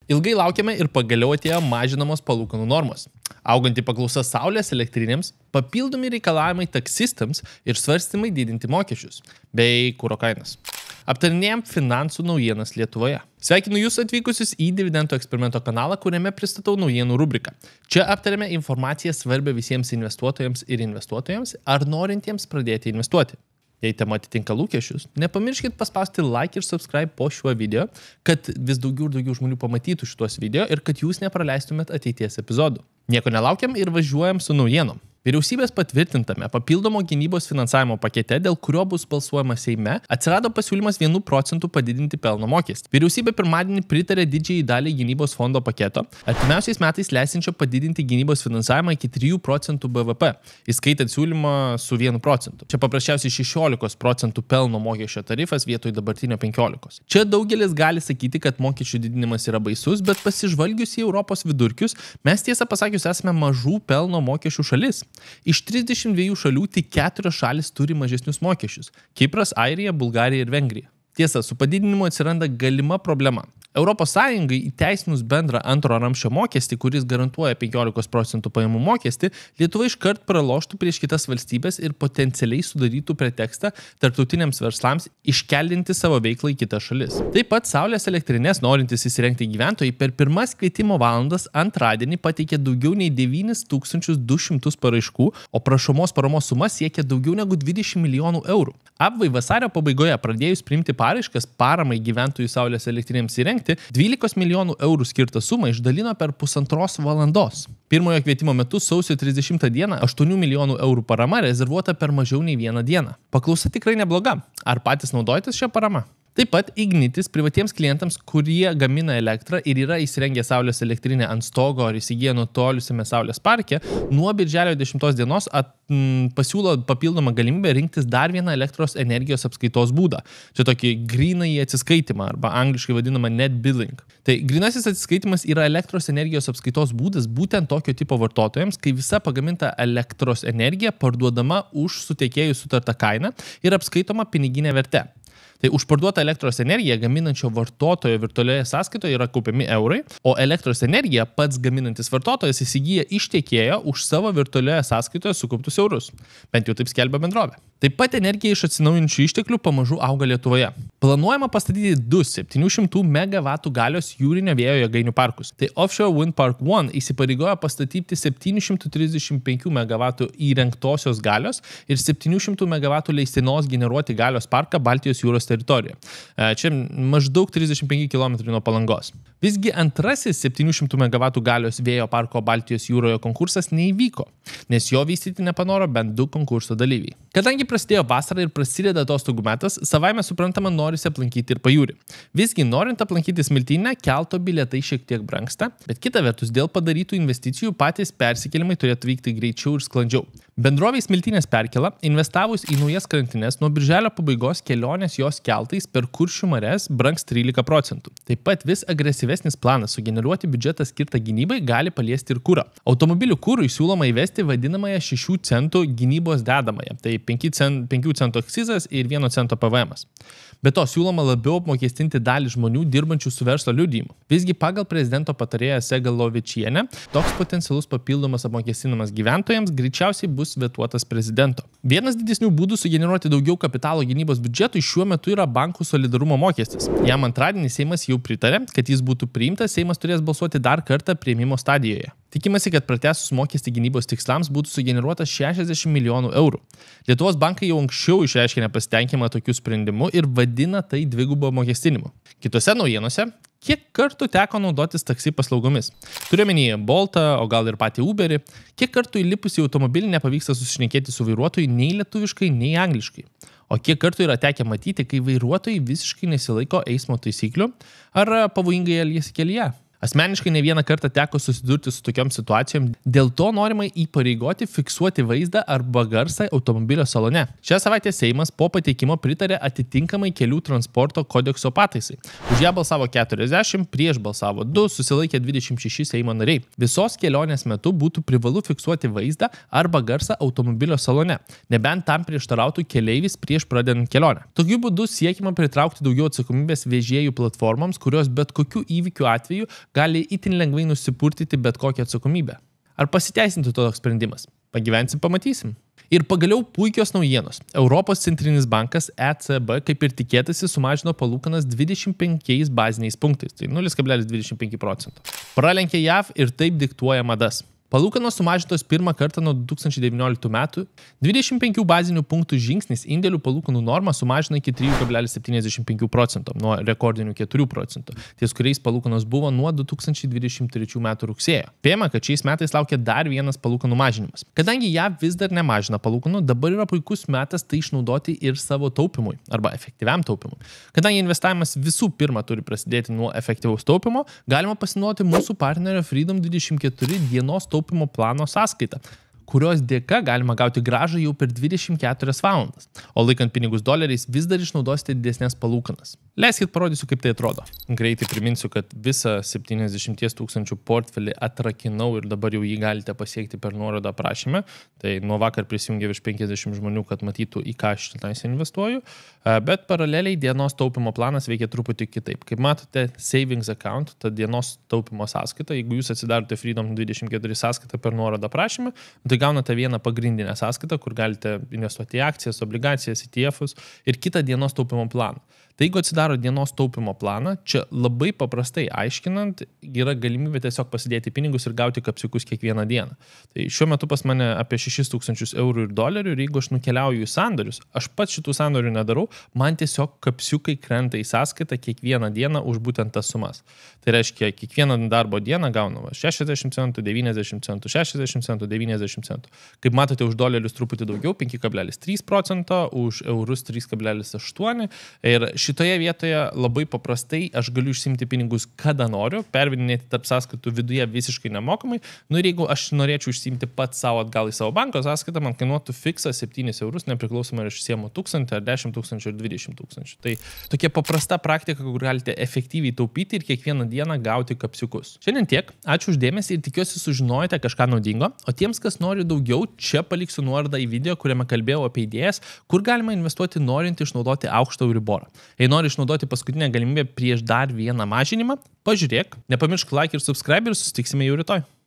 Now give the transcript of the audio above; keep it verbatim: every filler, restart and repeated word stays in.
Ilgai laukiame ir pagaliau atėjo mažinamos palūkanų normos. Auganti paklausa saulės elektrinėms, papildomi reikalavimai taksistams ir svarstymai didinti mokesčius, bei kuro kainas. Aptarinėjom finansų naujienas Lietuvoje. Sveikinu jūs atvykusius į Dividendų eksperimento kanalą, kuriame pristatau naujienų rubriką. Čia aptarėme informaciją svarbią visiems investuotojams ir investuotojams ar norintiems pradėti investuoti. Jei tema atitinka lūkesčius, nepamirškit paspausti like ir subscribe po šiuo video, kad vis daugiau ir daugiau žmonių pamatytų šitos video ir kad jūs nepraleistumėt ateities epizodų. Nieko nelaukiam ir važiuojam su naujienom. Vyriausybės patvirtintame papildomo gynybos finansavimo pakete, dėl kurio bus balsuojama Seime, atsirado pasiūlymas vienu procentu padidinti pelno mokestį. Vyriausybė pirmadienį pritarė didžiai daliai gynybos fondo paketo, artimiausiais metais leisinčio padidinti gynybos finansavimą iki trijų procentų B V P, įskaitant siūlymą su vienu procentu. Čia paprasčiausiai šešiolikos procentų pelno mokesčio tarifas vietoj dabartinio penkiolikos. Čia daugelis gali sakyti, kad mokesčių didinimas yra baisus, bet pasižvalgius į Europos vidurkius, mes tiesą pasakius esame mažų pelno mokesčių šalis. Iš trisdešimt dviejų šalių tik keturios šalis turi mažesnius mokesčius – Kipras, Airija, Bulgarija ir Vengrija. Tiesa, su padidinimu atsiranda galima problema. Europos Sąjungai įteisinus bendrą antro ramsčio mokestį, kuris garantuoja penkiolikos procentų pajamų mokestį, Lietuva iškart praloštų prieš kitas valstybės ir potencialiai sudarytų pretekstą tarptautiniams verslams iškeldinti savo veiklą į kitas šalis. Taip pat saulės elektrinės norintys įsirengti gyventojai per pirmas kvietimo valandas antradienį pateikė daugiau nei devynis tūkstančius du šimtus paraiškų, o prašomos paramos suma siekia daugiau negu dvidešimt milijonų eurų. Apvai vasario pabaigoje pradėjus priimti paraiškas paramai gyventojų saulės elektrinėms įrengti, dvylikos milijonų eurų skirtą sumą išdalino per pusantros valandos. Pirmojo kvietimo metu sausio trisdešimtą dieną aštuonių milijonų eurų parama rezervuota per mažiau nei vieną dieną. Paklausa tikrai nebloga. Ar patys naudojatės šią paramą? Taip pat Ignitis privatiems klientams, kurie gamina elektrą ir yra įsirengę saulės elektrinę ant stogo ar įsigiję nutolusiame saulės parke, nuo birželio dešimtos dienos at, m, pasiūlo papildomą galimybę rinktis dar vieną elektros energijos apskaitos būdą. Čia tokį grynąjį atsiskaitimą arba angliškai vadinamą net billing. Tai grynasis atsiskaitimas yra elektros energijos apskaitos būdas būtent tokio tipo vartotojams, kai visa pagaminta elektros energija parduodama už su tiekėju sutartą kainą ir apskaitoma piniginė verte. Tai už parduotą elektros energiją gaminančio vartotojo virtualioje sąskaitoje yra kaupiami eurai, o elektros energiją pats gaminantis vartotojas įsigyja iš tiekėjo už savo virtualioje sąskaitoje sukauptus eurus. Bent jau taip skelbia bendrovė. Taip pat energija iš atsinaujinančių išteklių pamažu auga Lietuvoje. Planuojama pastatyti du septynių šimtų megavatų galios jūrinio vėjo jėgainių parkus. Tai Offshore Wind Park One įsipareigoja pastatyti septynių šimtų trisdešimt penkių megavatų įrengtosios galios ir septynių šimtų megavatų leistinos generuoti galios parką Baltijos jūros teritorijoje. Čia maždaug trisdešimt penki kilometrai nuo Palangos. Visgi antrasis septynių šimtų megavatų galios vėjo parko Baltijos jūroje konkursas neįvyko, nes jo vystyti nepanoro bent du konkurso dalyviai. Kadangi prasidėjo vasara ir prasideda atostogų metas, savaime suprantama norisi aplankyti ir pajūrį. Visgi norint aplankyti Smiltynę, kelto bilietai šiek tiek brangsta, bet kita vertus dėl padarytų investicijų patys persikėlimai turėtų vykti greičiau ir sklandžiau. Bendrovė Smiltynės perkėla, investavus į naujas krantines, nuo birželio pabaigos kelionės jos keltais per Kuršių marias brangs trylika procentų. Taip pat vis agresyvesnis planas sugeneruoti biudžetą skirtą gynybai gali paliesti ir kurą. Automobilių kurui siūloma įvesti vadinamąją šešių centų gynybos dedamąją, tai penkių centų akcizas ir vieno cento P V Emas. Be to, siūloma labiau apmokestinti dalį žmonių dirbančių su verslo liudijimu. Visgi pagal prezidento patarėją Segalovičienę, toks potencialus papildomas apmokestinamas gyventojams greičiausiai bus vetuotas prezidento. Vienas didesnių būdų sugeneruoti daugiau kapitalo gynybos biudžetui šiuo metu yra bankų solidarumo mokestis. Jam antradienį Seimas jau pritarė, kad jis būtų priimtas, Seimas turės balsuoti dar kartą priėmimo stadijoje. Tikimasi, kad pratęsus mokestį gynybos tikslams būtų sugeneruotas šešiasdešimt milijonų eurų. Lietuvos bankai jau anksčiau išreiškė nepasitenkinimą tokiu sprendimu ir vadina tai dvigubo mokestinimu. Kitose naujienose, kiek kartų teko naudotis taksi paslaugomis? Turiu omenyje Boltą, o gal ir patį Uberį. Kiek kartų įlipus į automobilį nepavyksta susišnekėti su vairuotoju nei lietuviškai, nei angliškai? O kiek kartų yra tekę matyti, kai vairuotojai visiškai nesilaiko eismo taisyklių ar pavojingai elgiasi kelyje? Asmeniškai ne vieną kartą teko susidurti su tokiom situacijom, dėl to norima įpareigoti fiksuoti vaizdą arba garsą automobilio salone. Šią savaitę Seimas po pateikimo pritarė atitinkamai kelių transporto kodekso pataisai. Už ją balsavo keturiasdešimt, prieš balsavo du, susilaikė dvidešimt šeši Seimo nariai. Visos kelionės metu būtų privalu fiksuoti vaizdą arba garsą automobilio salone, nebent tam prieštarautų keleivis prieš pradedant kelionę. Tokiu būdu siekiama pritraukti daugiau atsakomybės vežėjų platformoms, kurios bet kokiu įvykiu atveju gali itin lengvai nusipurtyti bet kokią atsakomybę. Ar pasiteisintų toks sprendimas? Pagyvensim, pamatysim. Ir pagaliau puikios naujienos. Europos centrinis bankas E C B, kaip ir tikėtasi, sumažino palūkanas dvidešimt penkiais baziniais punktais, tai nulis kablelis dvidešimt penki procento. Pralenkė J A V ir taip diktuoja madas. Palūkanos sumažintos pirmą kartą nuo du tūkstančiai devynioliktų metų. dvidešimt penkių bazinių punktų žingsnis indėlių palūkanų normą sumažino iki trijų kablelis septyniasdešimt penkių procentų nuo rekordinių keturių procentų, ties kuriais palūkanos buvo nuo du tūkstančiai dvidešimt trečių metų rugsėjo. Spėjama, kad šiais metais laukia dar vienas palūkanų mažinimas. Kadangi J A V vis dar nemažina palūkanų, dabar yra puikus metas tai išnaudoti ir savo taupimui arba efektyviam taupimui. Kadangi investavimas visų pirma turi prasidėti nuo efektyvaus taupimo, galima pasinaudoti mūsų partnerio Freedom dvidešimt keturi dienos taupimo plano sąskaitą, kurios dėka galima gauti grąžą jau per dvidešimt keturias valandas, o laikant pinigus doleriais vis dar išnaudosite didesnės palūkanas. Leiskit parodysiu, kaip tai atrodo. Greitai priminsiu, kad visą septyniasdešimt tūkstančių portfelį atrakinau ir dabar jau jį galite pasiekti per nuorodą aprašyme. Tai nuo vakar prisijungė virš penkiasdešimt žmonių, kad matytų, į ką aš tenais investuoju, bet paraleliai dienos taupimo planas veikia truputį kitaip. Kaip matote, savings account, ta dienos taupimo sąskaita, jeigu jūs atsidarote Freedom dvidešimt keturi sąskaitą per nuorodą aprašyme, tai gaunate vieną pagrindinę sąskaitą, kur galite investuoti į akcijas, obligacijas, E T F'us ir kitą dienos taupimo planą. Tai jeigu atsidaro dienos taupimo planą, čia labai paprastai aiškinant, yra galimybė tiesiog pasidėti pinigus ir gauti kapsiukus kiekvieną dieną. Tai šiuo metu pas mane apie šešis tūkstančius eurų ir dolerių ir jeigu aš nukeliauju į sandorius, aš pats šitų sandorių nedarau, man tiesiog kapsiukai krenta į sąskaitą kiekvieną dieną už būtent tas sumas. Tai reiškia, kiekvieną darbo dieną gaunama šešiasdešimt centų, devyniasdešimt centų, šešiasdešimt centų, devyniasdešimt centų. Kaip matote, už dolerius truputį daugiau, penki kablelis trys procento, už eurus trys kablelis aštuoni. Ir šitoje vietoje labai paprastai aš galiu išsimti pinigus kada noriu, pervedinėti tarp sąskaitų viduje visiškai nemokamai. Nu ir jeigu aš norėčiau išsimti pats savo atgal į savo banko sąskaitą, man kainuotų fiksą septynis eurus, nepriklausomai ar aš išsiemu tūkstantį, ar dešimt tūkstančių, ar dvidešimt tūkstančių. Tai tokia paprasta praktika, kur galite efektyviai taupyti ir kiekvieną dieną gauti kapsiukus. Šiandien tiek. Ačiū už dėmesį ir tikiuosi sužinojote kažką naudingo. O tiems, kas nori daugiau, čia paliksiu nuorodą į video, kuriame kalbėjau apie idėjas, kur galima investuoti norint išnaudoti aukštą Euriborą. Jei nori išnaudoti paskutinę galimybę prieš dar vieną mažinimą, pažiūrėk, nepamiršk like ir subscribe ir susitiksime jau rytoj.